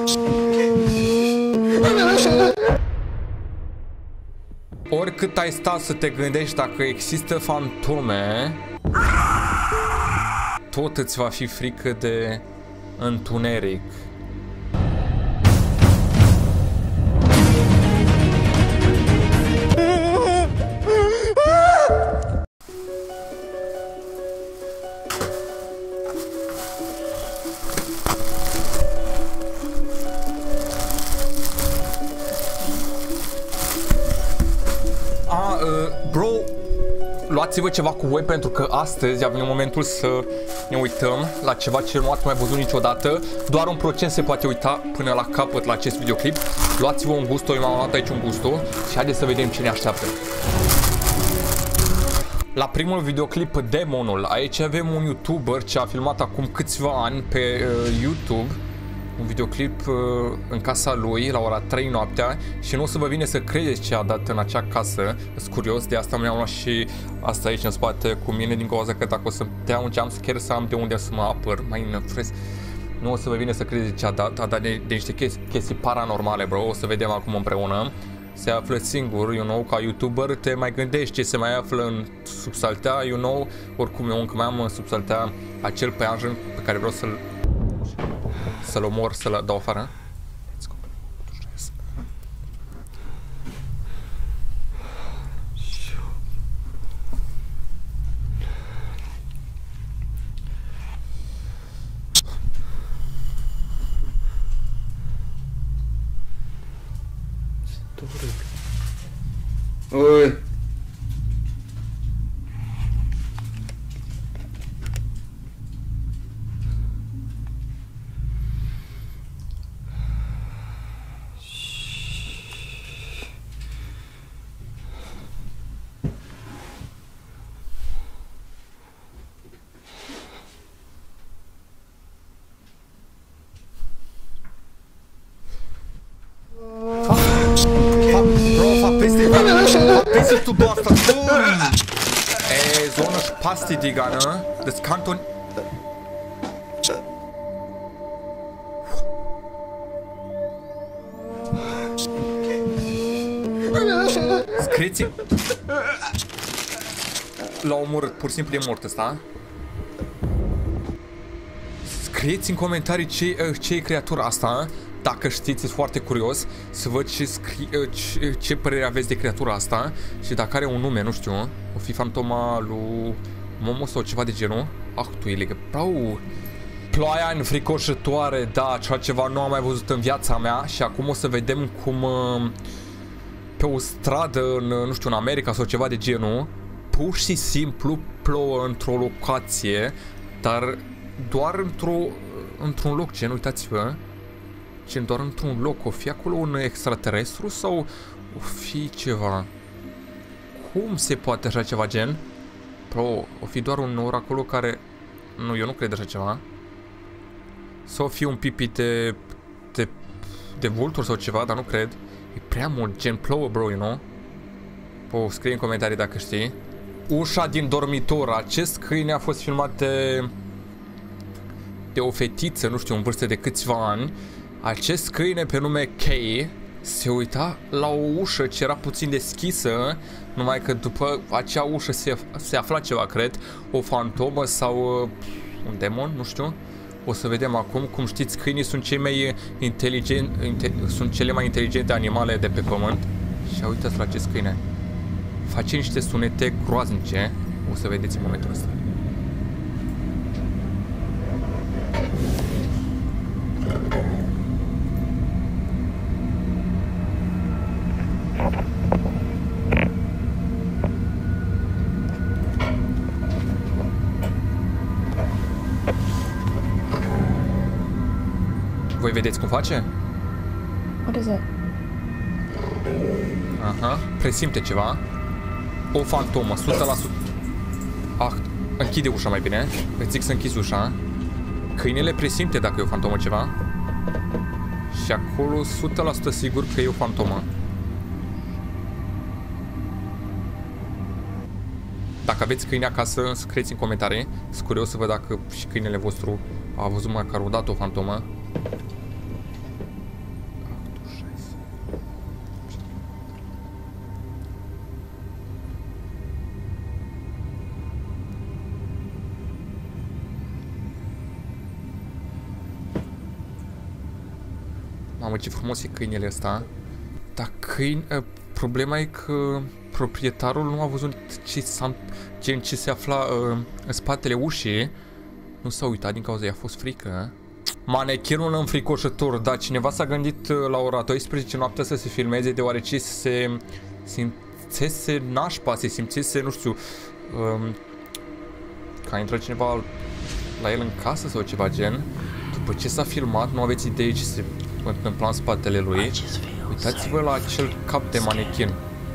Oricât ai stat să te gândești dacă există fantome, tot îți va fi frică de întuneric. Bro, luați-vă ceva cu voi pentru că astăzi a venit momentul să ne uităm la ceva ce nu ați mai văzut niciodată. Doar 1% se poate uita până la capăt la acest videoclip. Luați-vă un gusto, eu m-am luat aici un gusto și haideți să vedem ce ne așteaptă. La primul videoclip, Demonul. Aici avem un YouTuber ce a filmat acum câțiva ani pe YouTube un videoclip în casa lui la ora 3 noaptea și nu o să vă vine să credeți ce a dat în acea casă. Sunt curios, de asta mi-am luat și asta aici în spate cu mine, din cauza că dacă o să dea un jumpscare să am de unde să mă apăr mai înfresc. Nu o să vă vine să credeți ce a dat de niște chestii paranormale, bro. O să vedem acum împreună. Se află singur, you know, ca YouTuber, te mai gândești ce se mai află în subsaltea, you know. Oricum eu încă mai am în subsaltea acel păianjen pe care vreau să-l omor, să-l dau afară. Oi. Bist du Bastard? Ey, so eine Spasti, Digga, ne? Das kann doch... Scrieți... L-a omorât, pur și simplu e mort ăsta. Scrieți în comentarii ce e creatura asta. Dacă știți, sunt foarte curios să văd ce părere aveți de creatura asta și dacă are un nume, nu știu, o fi fantoma lui Momo sau ceva de genul. Ah, tu e legă. Ploaia înfricoșătoare, da, așa ceva nu am mai văzut în viața mea și acum o să vedem cum pe o stradă în, nu știu, în America sau ceva de genul, pur și simplu plouă într-o locație, dar doar într-un loc, gen, uitați-vă. Gen, doar într-un loc. O fi acolo un extraterestru sau o fi ceva? Cum se poate așa ceva, gen? Bro, o fi doar un nor acolo care... Nu, eu nu cred așa ceva. Sau o fi un pipi de vultur sau ceva, dar nu cred. E prea mult, gen, plouă, bro, you know? O scrie în comentarii dacă știi. Ușa din dormitor. Acest câine a fost filmat de o fetiță, nu știu, în vârstă de câțiva ani. Acest câine pe nume Kay se uita la o ușă ce era puțin deschisă, numai că după acea ușă se afla ceva, cred, o fantomă sau un demon, nu știu. O să vedem acum. Cum știți, câinii sunt cei mai sunt cele mai inteligente animale de pe pământ. Și uitați la acest câine. Face niște sunete groaznice. O să vedeți în momentul ăsta. Voi vedeți cum face? What is it? Aha, presimte ceva. O fantomă, 100%. Ah, închide ușa mai bine. Îți zic să închizi ușa. Câinele presimte dacă e o fantomă ceva. Și acolo 100% sigur că e o fantomă. Dacă aveți câine acasă, scrieți în comentarii. Sunt curios să văd dacă și câinele vostru a văzut măcar o dată o fantomă. Mamă, ce frumos e câinele ăsta. Dar problema e că proprietarul nu a văzut ce se afla în spatele ușii. Nu s-a uitat din cauza i-a fost frică. Manechinul înfricoșător, dar cineva s-a gândit la ora 12 noaptea să se filmeze, deoarece se simțese nașpa, se simțese, nu știu, că a intrat cineva la el în casă sau ceva gen. După ce s-a filmat, nu aveți idee ce se întâmpla în spatele lui. Uitați-vă la acel cap de manechin.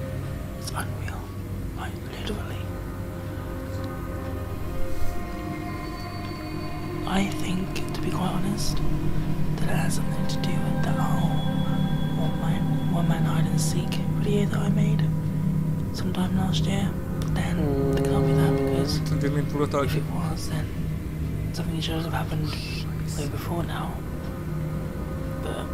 I think, to be quite honest, that it has something to do with that whole one man hide and seek video that I made sometime last year. But then it can't be that, because if it was, then something should have happened way before now. But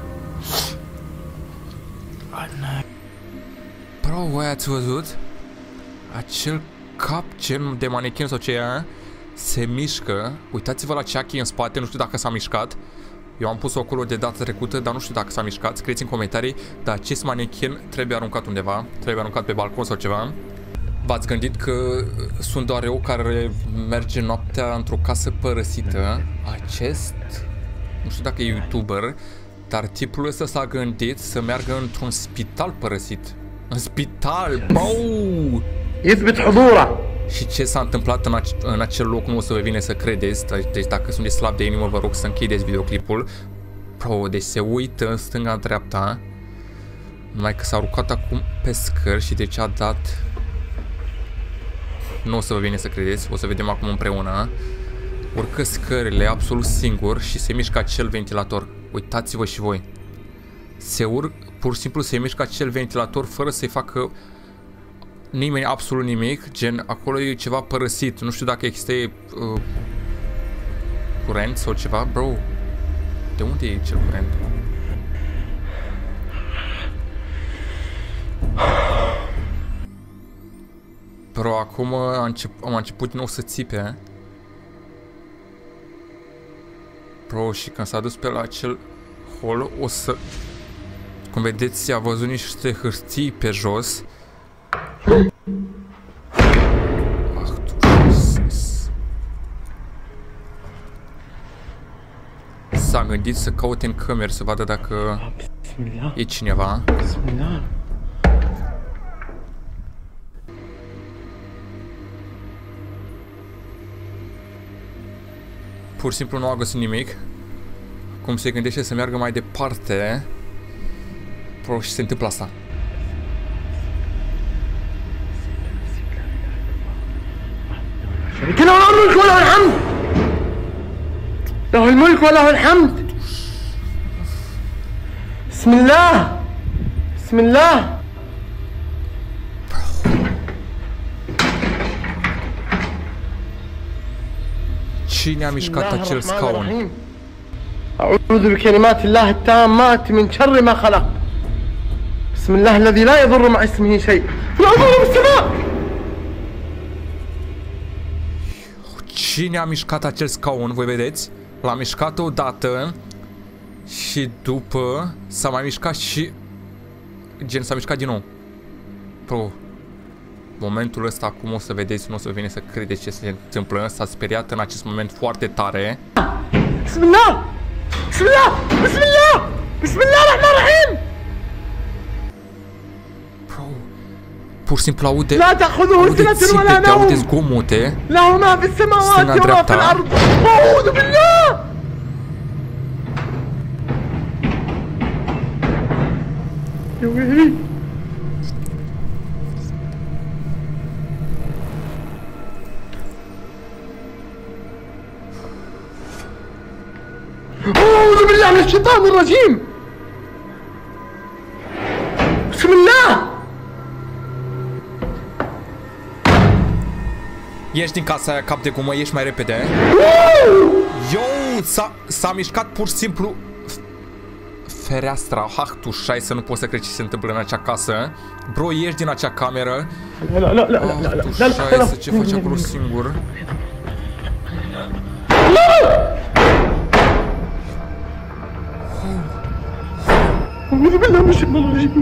I don't know. Bro, voi ați văzut? Acel cap de manechin sau ce e? Se mișcă. Uitați-vă la Chucky în spate, nu știu dacă s-a mișcat. Eu am pus-o acolo de data trecută, dar nu știu dacă s-a mișcat. Scrieți în comentarii, dar acest manechin trebuie aruncat undeva. Trebuie aruncat pe balcon sau ceva. V-ați gândit că sunt doar eu care merge noaptea într-o casă părăsită? Acest, nu știu dacă e YouTuber, dar tipul ăsta s-a gândit să meargă într-un spital părăsit. În spital, bău! Și ce s-a întâmplat în acel loc nu o să vă vine să credeți. Deci dacă sunteți slab de inimă, vă rog să închideți videoclipul. Bro, deci se uită în stânga-dreapta. Numai că s-a urcat acum pe scări și deci a dat... Nu o să vă vine să credeți, o să vedem acum împreună. Urcă scările absolut singur și se mișcă acel ventilator. Uitați-vă și voi. Pur și simplu se mișcă acel ventilator fără să-i facă nimeni, absolut nimic. Gen, acolo e ceva părăsit. Nu știu dacă există curent sau ceva. Bro, de unde e cel curent? Bro, acum am început din nou să țipe. Bro, și când s-a dus pe la acel hol, o să... Cum vedeți, a văzut niște hârtii pe jos. Ah, tu Jesus. S-a gândit să caute în camere să vadă dacă e cineva. Pur și simplu nu a găsit nimic. Cum se gândește să meargă mai departe. Bro, și se întâmplă asta. له الملك وله الحمد له الملك وله الحمد بسم الله بسم الله Cine a mișcat acel scaun? أعوذ بكلمات الله التامات من شر ما خلق بسم الله الذي لا يضر مع اسمه شيء في الأرض ولا في السماء. Cine a mișcat acel scaun? Voi vedeți? L-a mișcat odată și după s-a mai mișcat și... Gen, s-a mișcat din nou. Bro, momentul ăsta acum o să vedeți, nu o să vine să credeți ce se întâmplă. S-a speriat în acest moment foarte tare. Bismillah! Bismillah! Bismillah! Bismillah ar-Rahman ar-Rahim! Bro, pur și simplu aude țipete, aude zgomote. Stânga-dreapta. A'udhu billah! Ya wehli! أعوذ بالله من الشيطان الرجيم بسم الله. Ieși din casa aia, cap de gumă, ieși mai repede. Yo, s-a mișcat pur și simplu fereastra. Ha, tu șai, nu poți să crezi ce se întâmplă în acea casă. Bro, ieși din acea cameră. Tu șai, ce faci acolo singur? أعوذ بالله من الشيطان الرجيم.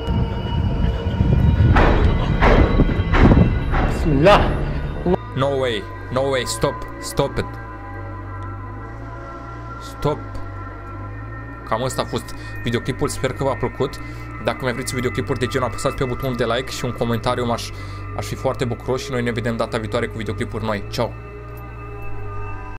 بسم الله. No way, no way, stop it. Stop. Cam ăsta a fost videoclipul, sper că v-a plăcut. Dacă mai vreți videoclipuri de genul, apăsați pe butonul de like și un comentariu, aș fi foarte bucuros și noi ne vedem data viitoare cu videoclipuri noi. Ciao!